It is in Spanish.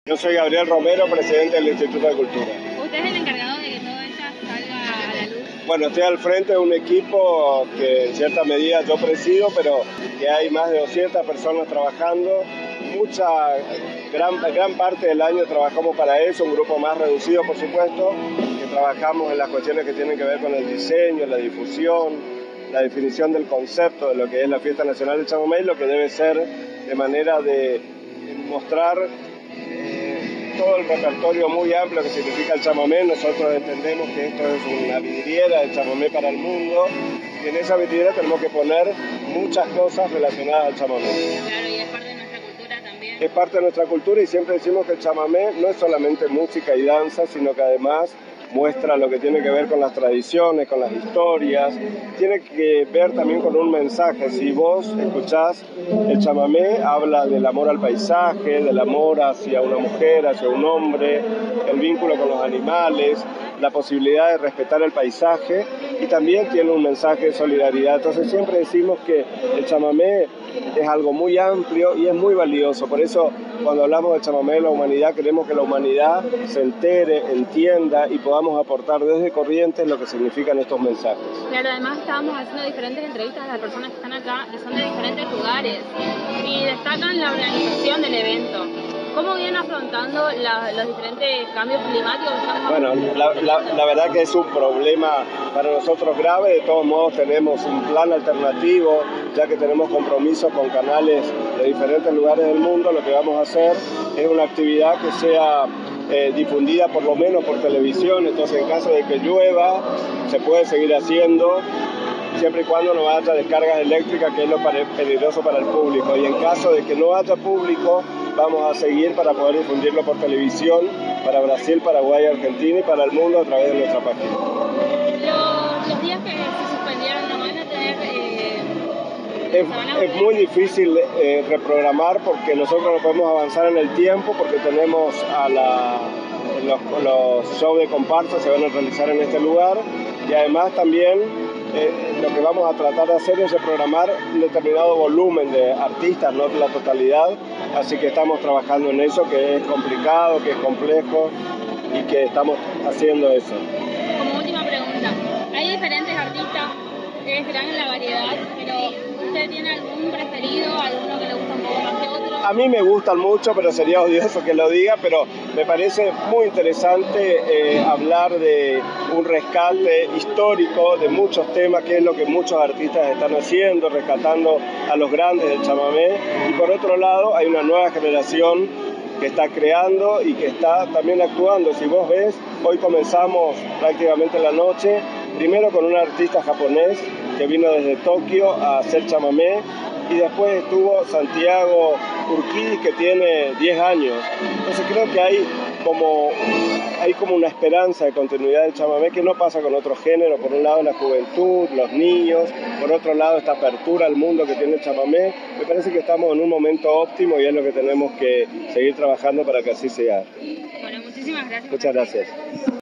Yo soy Gabriel Romero, presidente del Instituto de Cultura. ¿Usted es el encargado de que todo esto salga a la luz? Bueno, estoy al frente de un equipo que en cierta medida yo presido, pero que hay más de 200 personas trabajando. Gran parte del año trabajamos para eso, un grupo más reducido por supuesto, que trabajamos en las cuestiones que tienen que ver con el diseño, la difusión, la definición del concepto de lo que es la Fiesta Nacional del Chamamé, lo que debe ser de manera de mostrar todo el repertorio muy amplio que significa el chamamé. Nosotros entendemos que esto es una vidriera del chamamé para el mundo y en esa vidriera tenemos que poner muchas cosas relacionadas al chamamé. Claro, y es parte de nuestra cultura también. Es parte de nuestra cultura y siempre decimos que el chamamé no es solamente música y danza, sino que además muestra lo que tiene que ver con las tradiciones, con las historias, tiene que ver también con un mensaje. Si vos escuchás el chamamé, habla del amor al paisaje, del amor hacia una mujer, hacia un hombre, el vínculo con los animales, la posibilidad de respetar el paisaje y también tiene un mensaje de solidaridad. Entonces siempre decimos que el chamamé es algo muy amplio y es muy valioso. Por eso cuando hablamos del chamamé de la humanidad, queremos que la humanidad se entere, entienda y podamos aportar desde Corrientes lo que significan estos mensajes. Claro, además estábamos haciendo diferentes entrevistas a las personas que están acá, que son de diferentes lugares y destacan la organización del evento. ¿Cómo vienen afrontando los diferentes cambios climáticos? Bueno, la verdad que es un problema para nosotros grave. De todos modos tenemos un plan alternativo, ya que tenemos compromisos con canales de diferentes lugares del mundo. Lo que vamos a hacer es una actividad que sea difundida por lo menos por televisión. Entonces en caso de que llueva se puede seguir haciendo, siempre y cuando no haya descargas eléctricas, que es lo peligroso para el público. Y en caso de que no haya público, vamos a seguir para poder difundirlo por televisión para Brasil, Paraguay, Argentina y para el mundo a través de nuestra página. Los días que se suspendieron no van a tener... Es muy difícil reprogramar porque nosotros no podemos avanzar en el tiempo porque tenemos los shows de comparsa se van a realizar en este lugar y además también lo que vamos a tratar de hacer es reprogramar un determinado volumen de artistas, no la totalidad, así que estamos trabajando en eso, que es complicado, que es complejo y que estamos haciendo eso. Como última pregunta, hay diferentes artistas que es gran en la variedad, pero ¿usted tiene algún preferido, alguno que le gusta un poco más que otro? A mí me gustan mucho, pero sería odioso que lo diga, pero me parece muy interesante hablar de un rescate histórico de muchos temas, que es lo que muchos artistas están haciendo, rescatando a los grandes del chamamé. Y por otro lado, hay una nueva generación que está creando y que está también actuando. Si vos ves, hoy comenzamos prácticamente la noche, primero con un artista japonés que vino desde Tokio a hacer chamamé, y después estuvo Santiago Urquidi, que tiene 10 años. Entonces creo que hay como una esperanza de continuidad del chamamé que no pasa con otro género. Por un lado la juventud, los niños, por otro lado esta apertura al mundo que tiene el chamamé. Me parece que estamos en un momento óptimo y es lo que tenemos que seguir trabajando para que así sea. Bueno, muchísimas gracias. Muchas gracias.